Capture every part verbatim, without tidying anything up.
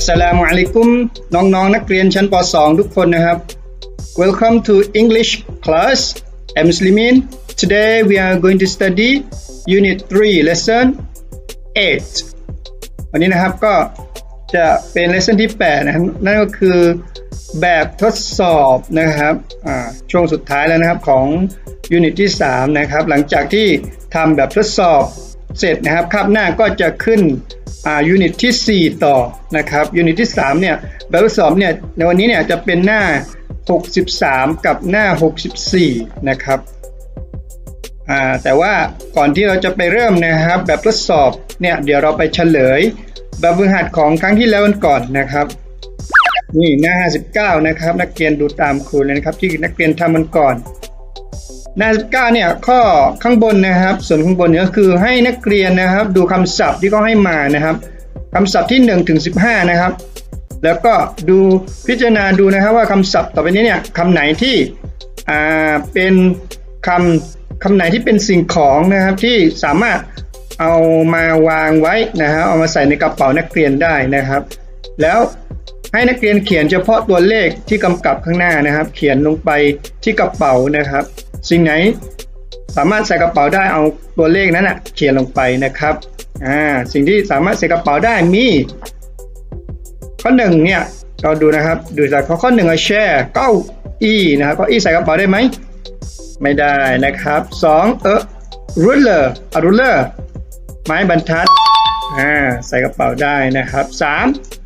สลามุอะลัยกุมน้องๆ นักเรียนชั้นป .สอง ทุกคนนะครับ Welcome to English class. I'm Muslimin. Today we are going to study Unit three Lesson eight. วันนี้นะครับก็จะเป็น Lesson ที่แปดนะครับนั่นก็คือแบบทดสอบนะครับช่วงสุดท้ายแล้วนะครับของ Unit ที่สามนะครับหลังจากที่ทำแบบทดสอบเสร็จนะครับคาบหน้าก็จะขึ้นอ่า Unit ที่สี่ต่อนะครับ Unit ที่สามเนี่ยแบบทดสอบเนี่ยในวันนี้เนี่ยจะเป็นหน้าหกสิบสามกับหน้าหกสิบสี่นะครับอ่าแต่ว่าก่อนที่เราจะไปเริ่มนะครับแบบทดสอบเนี่ยเดี๋ยวเราไปเฉลยแบบฝึกหัดของครั้งที่แล้วกันก่อนนะครับนี่หน้าห้าสิบเก้านะครับนักเรียนดูตามครูเลยนะครับที่นักเรียนทำมันก่อนหน้าสิบเก้าเนี่ยข้อข้างบนนะครับส่วนข้างบนเนี่ยก็คือให้นักเรียนนะครับดูคำศัพท์ที่เขาให้มานะครับคำศัพท์ที่หนึ่งถึงสิบห้านะครับแล้วก็ดูพิจารณาดูนะครับว่าคำศัพท์ต่อไปนี้เนี่ยคำไหนที่อ่าเป็นคำคำไหนที่เป็นสิ่งของนะครับที่สามารถเอามาวางไว้นะครับเอามาใส่ในกระเป๋านักเรียนได้นะครับแล้วให้นักเรียนเขียนเฉพาะตัวเลขที่กำกับข้างหน้านะครับเขียนลงไปที่กระเป๋านะครับสิ่งไหนสามารถใส่กระเป๋าได้เอาตัวเลขนั้นนะเขียนลงไปนะครับอ่าสิ่งที่สามารถใส่กระเป๋าได้มีข้อหนึ่งเนี่ยเราดูนะครับดูจากข้อข้อหนึ่งแชร์เก้าอี้นะครับเก้าอี้ใส่กระเป๋าได้ไหมไม่ได้นะครับสองเออ ruler a ruler ไม้บรรทัดอ่าใส่กระเป๋าได้นะครับสาม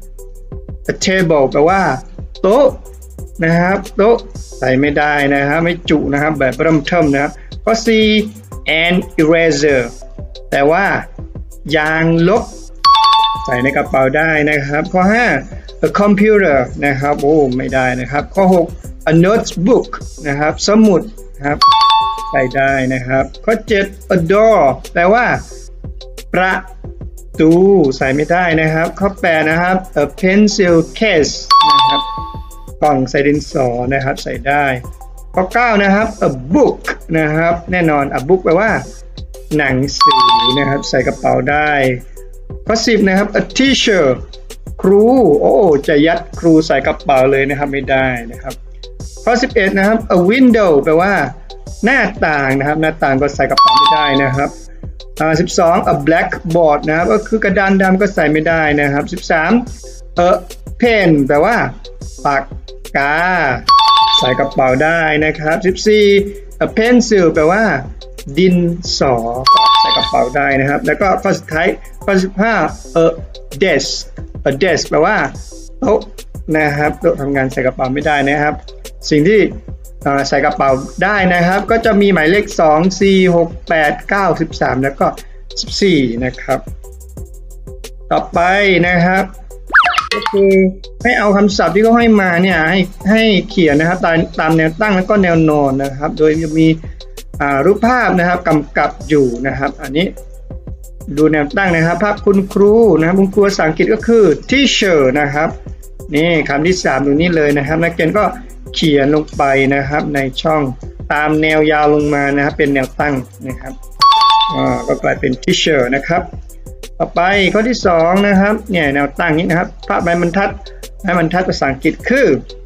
a table แปลว่าโต๊ะนะครับโต๊ะใส่ไม่ได้นะครับไม่จุนะครับแบบเริ่มเทิมนะครับข้อ สี่ an eraser แต่ว่ายางลบใส่ในกระเป๋าได้นะครับข้อ ห้า a computer นะครับโอ้ไม่ได้นะครับข้อ หก a notebook นะครับสมุดครับใส่ได้นะครับข้อ เจ็ด a door แปลว่าประตูใส่ไม่ได้นะครับข้อ แปด นะครับ a pencil case นะครับกล่องใส่ดินสอนะครับใส่ได้ข้อ เก้า นะครับ a book นะครับแน่นอน a book แปลว่าหนังสือนะครับใส่กระเป๋าได้ข้อ สิบ นะครับ a teacher ครูโอ้จะยัดครูใส่กระเป๋าเลยนะครับไม่ได้นะครับข้อ สิบเอ็ด นะครับ a window แปลว่าหน้าต่างนะครับหน้าต่างก็ใส่กระเป๋าไม่ได้นะครับอ่าสิบสอง a blackboard นะครับก็คือกระดานดำก็ใส่ไม่ได้นะครับสิบสาม a pen แปลว่าปากกาใส่กระเป๋าได้นะครับสิบสี่ a pencil แปลว่าดินสอใส่กระเป๋าได้นะครับแล้วก็ข้อสุดท้ายข้อสิบห้า a desk a desk แปลว่าโต๊ะนะครับโต๊ะทำงานใส่กระเป๋าไม่ได้นะครับสิ่งที่ใส่กระเป๋าได้นะครับก็จะมีหมายเลขสอง สี่ หก แปด เก้า สิบสามแล้วก็สิบสี่นะครับต่อไปนะครับก็คือให้เอาคำศัพท์ที่เขาให้มาเนี่ยให้ให้เขียนนะครับตามตามแนวตั้งแล้วก็แนวนอนนะครับโดยจะมีรูปภาพนะครับกำกับอยู่นะครับอันนี้ดูแนวตั้งนะครับภาพคุณครูนะครับคุณครูภาษาอังกฤษก็คือ teacher นะครับนี่คำที่สามตรงนี้เลยนะครับนักเรียนก็เขียนลงไปนะครับในช่องตามแนวยาวลงมานะครับเป็นแนวตั้งนะครับอ่าก็กลายเป็น teacher นะครับต่อไปข้อที่สองนะครับเนี่ยแนวตั้งนี้นะครับภาพไม้บรรทัดไม้บรรทัดภาษาอังกฤษคือ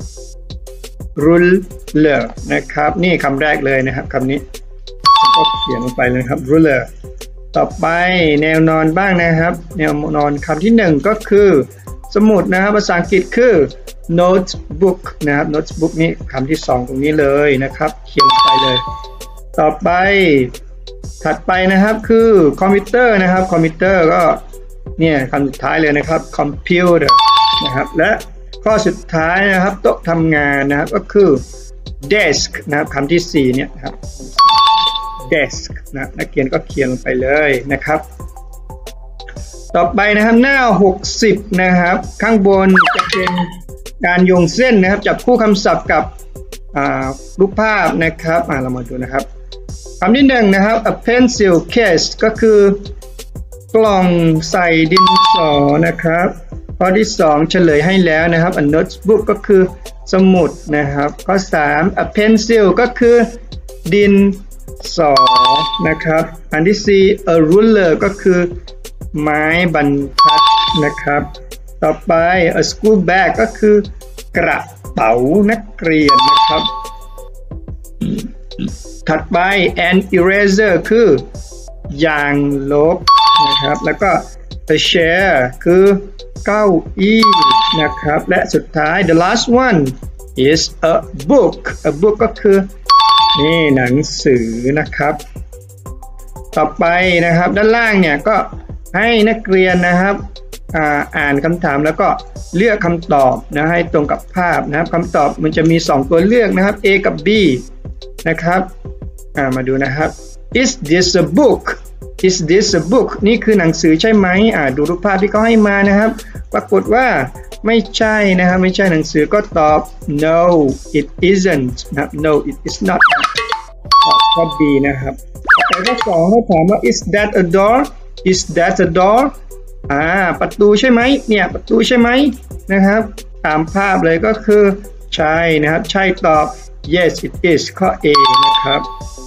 ruler นะครับนี่คำแรกเลยนะครับคำนี้ก็เขียนลงไปเลยครับ ruler ต่อไปแนวนอนบ้างนะครับแนวนอนคำที่หนึ่งก็คือสมุดนะครับภาษาอังกฤษคือ notebook นะครับ notebook นี่คำที่สองตรงนี้เลยนะครับเขียนลงไปเลยต่อไปถัดไปนะครับคือคอมพิวเตอร์นะครับคอมพิวเตอร์ก็เนี่ยคำสุดท้ายเลยนะครับ computer นะครับและข้อสุดท้ายนะครับโต๊ะทำงานนะครับก็คือ desk นะครับคำที่สี่เนี่ยครับ desk นะนักเรียนก็เขียนลงไปเลยนะครับต่อไปนะครับหน้าหกสิบนะครับข้างบนจะเป็นการโยงเส้นนะครับจับคู่คำศัพท์กับรูปภาพนะครับเรามาดูนะครับคำที่หนึ่งนะครับ a pencil case ก็คือกล่องใส่ดินสอนะครับข้อที่สองเฉลยให้แล้วนะครับ a notebook ก็คือสมุดนะครับข้อสาม a pencil ก็คือดินสอนะครับอันที่สี่ a ruler ก็คือไม้บรรทัดนะครับต่อไป a school bag ก็คือกระเป๋านักเรียนนะครับถัดไป an eraser คือยางลบนะครับแล้วก็ a chair คือเก้าอี้นะครับและสุดท้าย the last one is a book a book ก็คือนี่หนังสือนะครับต่อไปนะครับด้านล่างเนี่ยก็ให้นักเรียนนะครับอ่าอ่านคำถามแล้วก็เลือกคำตอบนะให้ตรงกับภาพนะครับคำตอบมันจะมีสองตัวเลือกนะครับ A กับ B นะครับอ่ามาดูนะครับ is this a book is this a book นี่คือหนังสือใช่ไหมอ่าดูรูปภาพที่เขาให้มานะครับปรากฏว่าไม่ใช่นะครับไม่ใช่หนังสือก็ตอบ no it isn't นะครับ no it is not ตอบข้อ B นะครับต่อไปข้อสองเขาถามว่า is that a door is that a door อ่าประตูใช่ไหมเนี่ยประตูใช่ไหมนะครับตามภาพเลยก็คือใช่นะครับใช่ตอบ yes it is ข้อ A นะครับ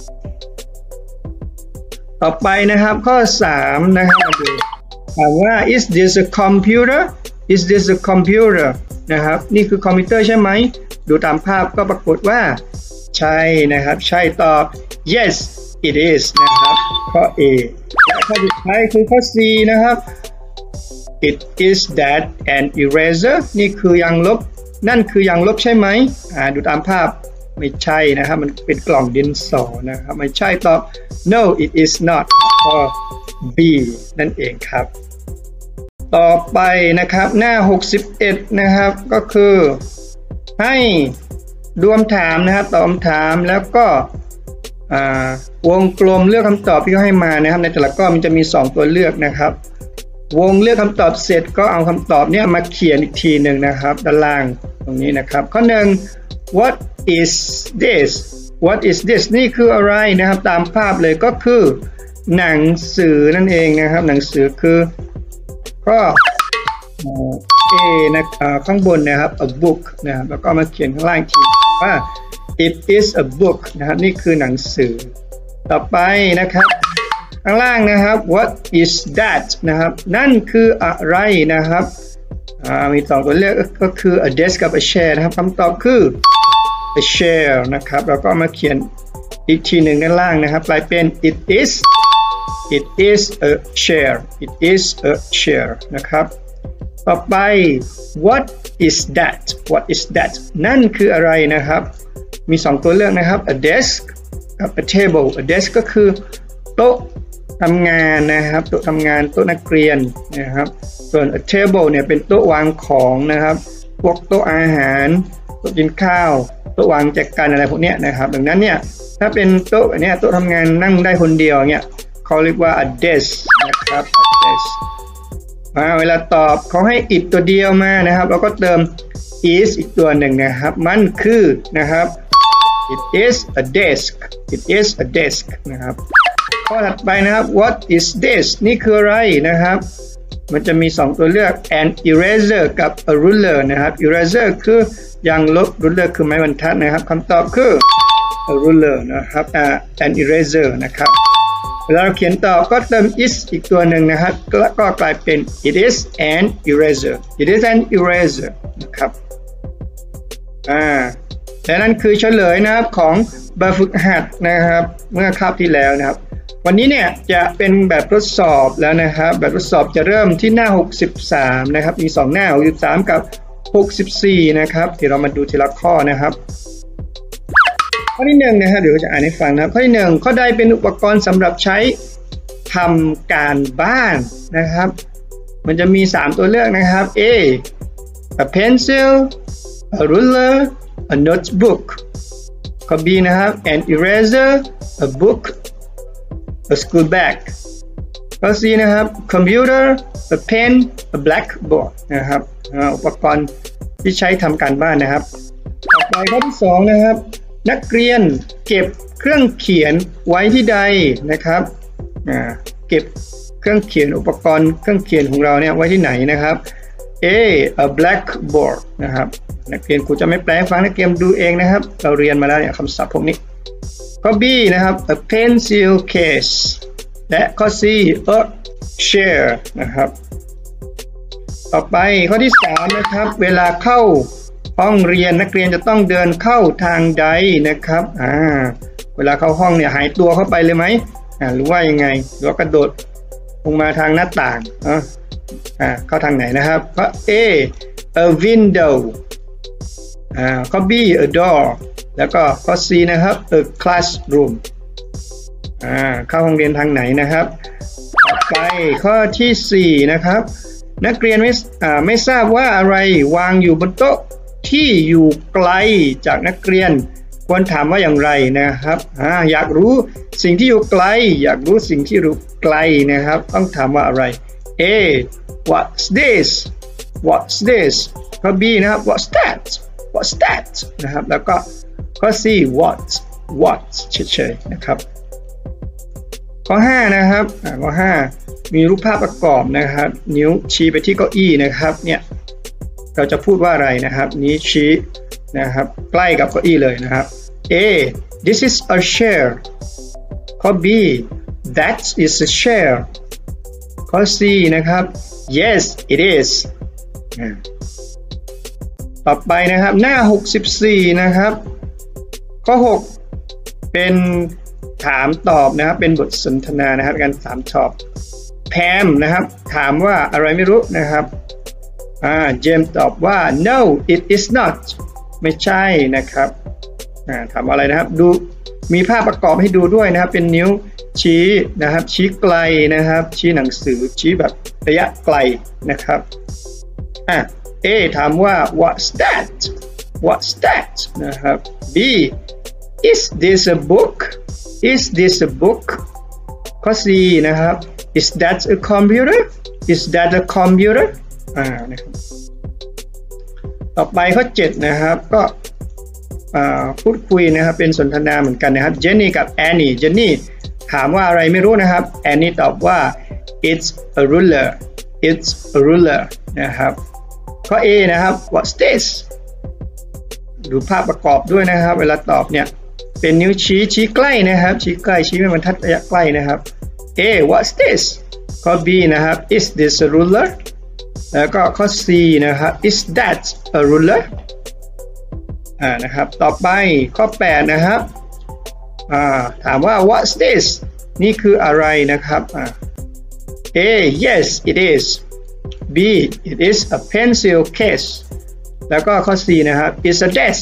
ต่อไปนะครับข้อสามนะครับมาดูถามว่า is this a computer is this a computer นะครับนี่คือคอมพิวเตอร์ใช่ไหมดูตามภาพก็ปรากฏว่าใช่นะครับใช่ตอบ yes it is นะครับข้อ A และข้อสุดท้ายคือข้อ C นะครับ it is that an eraser นี่คือยางลบนั่นคือยางลบใช่ไหมอ่าดูตามภาพไม่ใช่นะครับมันเป็นกล่องดินสอนะครับไม่ใช่ตอบ no it is not ข้อ B นั่นเองครับต่อไปนะครับหน้าหกสิบเอ็ดนะครับก็คือให้รวมถามนะครับตอบคำถามแล้วก็วงกลมเลือกคำตอบที่เขาให้มานะครับในแต่ละข้อมันจะมีสองตัวเลือกนะครับวงเลือกคำตอบเสร็จก็เอาคำตอบเนี้ยมาเขียนอีกทีหนึ่งนะครับด้านล่างตรงนี้นะครับข้อหนึ่ง what is this what is this นี่คืออะไรนะครับตามภาพเลยก็คือหนังสือนั่นเองนะครับหนังสือคือก็ A นะข้างบนนะครับ a book นะครับแล้วก็มาเขียนข้างล่างทีว่า it is a book นะครับนี่คือหนังสือต่อไปนะครับข้างล่างนะครับ what is that นะครับนั่นคืออะไรนะครับมีสองตัวเลือกก็คือ a desk กับ a chair นะครับคำตอบคือ a chair นะครับแล้วก็มาเขียนอีกทีหนึ่งด้านล่างนะครับกลายเป็น it is it is a chair it is a chair นะครับต่อไป what is that what is that นั่นคืออะไรนะครับมีสองตัวเลือกนะครับ a desk กับ a table a desk ก็คือโต๊ะทำงานนะครับโต๊ะทำงานโต๊ะนักเรียนนะครับส่วน a table เนี่ยเป็นโต๊ะวางของนะครับพวกโต๊ะอาหารโต๊ะกินข้าวโต๊ะวางแจกันอะไรพวกนี้นะครับดังนั้นเนี่ยถ้าเป็นโต๊ะเนี่ยโต๊ะทำงานนั่งได้คนเดียวเนี่ยเขาเรียกว่า a desk นะครับ a desk เวลาตอบเขาให้ it ตัวเดียวมานะครับแล้วก็เติม is อีกตัวหนึ่งนะครับมันคือนะครับ it is a desk it is a desk นะครับข้อถัดไปนะครับ what is this นี่คืออะไรนะครับมันจะมีสองตัวเลือก an eraser กับ a ruler นะครับ eraser คือยางลบ ruler คือไม้บรรทัดนะครับคำตอบคือ a ruler นะครับ an eraser นะครับเวลาเราเขียนตอบก็เติม is อีกตัวหนึ่งนะครับแล้วก็กลายเป็น it is an eraser it is an eraser นะครับอ่าและนั่นคือเฉลยนะครับของแบบฝึกหัดนะครับเมื่อคาบที่แล้วนะครับวันนี้เนี่ยจะเป็นแบบทดสอบแล้วนะครับแบบทดสอบจะเริ่มที่หน้าหกสิบสามนะครับมีสองหน้าหกสิบสามกับหกสิบสี่นะครับเดี๋ยวเรามาดูทีละข้อนะครับข้อที่หนึ่งนะครับเดี๋ยวจะอ่านให้ฟังนะครับข้อที่หนึ่งข้อใดเป็นอุปกรณ์สำหรับใช้ทำการบ้านนะครับมันจะมีสามตัวเลือกนะครับ A a pencil a ruler a notebook ข้อ B นะครับ an eraser a book a school bag ข้อ C นะครับ computer a pen a blackboard นะครับอุปกรณ์ที่ใช้ทำการบ้านนะครับต่อไปข้อที่สองนะครับนักเรียนเก็บเครื่องเขียนไว้ที่ใดนะครับเก็บเครื่องเขียนอุปกรณ์เครื่องเขียนของเราเนี่ยไว้ที่ไหนนะครับ A a blackboard นะครับนักเรียนครูจะไม่แปลฟังนักเรียนดูเองนะครับเราเรียนมาแล้วเนี่ยคำศัพท์พวกนี้ข้อ B นะครับ a pencil case และข้อ C a chair นะครับต่อไปข้อที่สามนะครับเวลาเข้าห้องเรียนนักเรียนจะต้องเดินเข้าทางใดนะครับอ่าเวลาเข้าห้องเนี่ยหายตัวเข้าไปเลยไหมอ่าหรือว่ายังไงหรือว่ากระโดดลงมาทางหน้าต่างอ่าอ่าเข้าทางไหนนะครับข้อ A a window อ่าข้อ B a door แล้วก็ข้อ C นะครับ a classroom อ่าเข้าห้องเรียนทางไหนนะครับต่อไปข้อที่สี่นะครับนักเรียนไม่อ่าไม่ทราบว่าอะไรวางอยู่บนโต๊ะที่อยู่ไกลจากนักเรียนควรถามว่าอย่างไรนะครับอ่าอยากรู้สิ่งที่อยู่ไกลอยากรู้สิ่งที่อยู่ไกลนะครับต้องถามว่าอะไร A what's this what's this ข้อ B นะครับ what's that what's that นะครับแล้วก็ข้อ C what what เฉยๆนะครับข้อห้านะครับข้อห้ามีรูปภาพประกอบนะครับนิ้วชี้ไปที่เก้าอี้นะครับเนี่ยเราจะพูดว่าอะไรนะครับนี้ชี้นะครับใกล้กับเก้าอี้เลยนะครับ A this is a chair ข้อ B that is a chair ข้อ C นะครับ yes it is ต่อไปนะครับหน้าหกสิบสี่นะครับข้อหกเป็นถามตอบนะครับเป็นบทสนทนานะครับการถามตอบแพมนะครับถามว่าอะไรไม่รู้นะครับอ่าเจมส์ตอบว่า no it is not ไม่ใช่นะครับอ่าถามอะไรนะครับดูมีภาพประกอบให้ดูด้วยนะครับเป็นนิ้วชี้นะครับชี้ไกลนะครับชี้หนังสือชี้แบบระยะไกลนะครับอ่า A ถามว่า what's that what's that นะครับ B is this a book is this a book ข้อ C นะครับ is that a computer is that a computer อ่านะครับต่อไปข้อเจ็ดนะครับก็พูดคุยนะครับเป็นสนทนาเหมือนกันนะครับเจนนี่กับแอนนี่เจนนี่ถามว่าอะไรไม่รู้นะครับแอนนี่ตอบว่า it's a ruler it's a ruler นะครับข้อ A นะครับ what's this ดูภาพประกอบด้วยนะครับเวลาตอบเนี่ยเป็นนิ้วชี้ชี้ใกล้นะครับชี้ใกล้ชี้ไม่บรรทัดระยะใกล้นะครับ A what's this ข้อ B นะครับ is this a ruler แล้วก็ข้อ C นะครับ is that a ruler อ่านะครับต่อไปข้อแปดนะครับอ่าถามว่า what's this นี่คืออะไรนะครับอ่า A yes it is B it is a pencil case แล้วก็ข้อ C นะครับ is a desk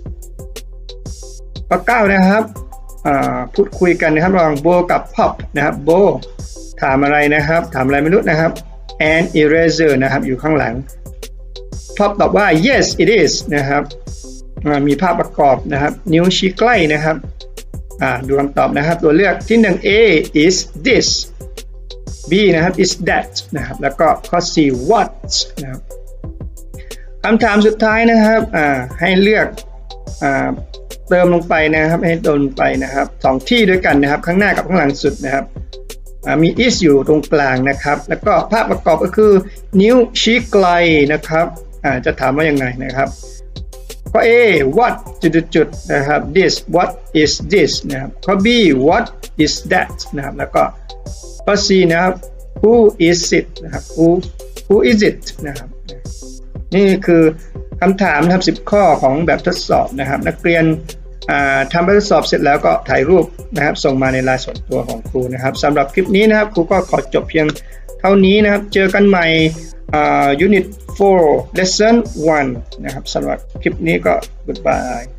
ข้อเก้านะครับพูดคุยกันนะครับระหว่างโบกับพ็อปนะครับโบถามอะไรนะครับถามอะไรไม่รู้นะครับ and eraser นะครับอยู่ข้างหลังพ็อปตอบว่า yes it is นะครับมีภาพประกอบนะครับนิ้วชี้ใกล้นะครับดูคำตอบนะครับตัวเลือกที่หนึ่ง A is this B นะครับ is that นะครับแล้วก็ข้อ C what นะครับคำถามสุดท้ายนะครับให้เลือกเติมลงไปนะครับให้เติมลงไปนะครับสองที่ด้วยกันนะครับข้างหน้ากับข้างหลังสุดนะครับมี is อยู่ตรงกลางนะครับแล้วก็ภาพประกอบก็คือนิ้วชี้ไกลนะครับจะถามว่ายังไงนะครับข้อ A what จุดๆนะครับ this what is this นะครับข้อ B what is that นะครับแล้วก็ข้อ C นะครับ who is it นะครับ who who is it นะครับนี่คือคำถามนะครับสิบข้อของแบบทดสอบนะครับนักเรียนทำแบบทดสอบเสร็จแล้วก็ถ่ายรูปนะครับส่งมาในไลน์ส่วนตัวของครูนะครับสำหรับคลิปนี้นะครับครูก็ขอจบเพียงเท่านี้นะครับเจอกันใหม่ Unit four Lesson one นะครับสำหรับคลิปนี้ก็ Goodbye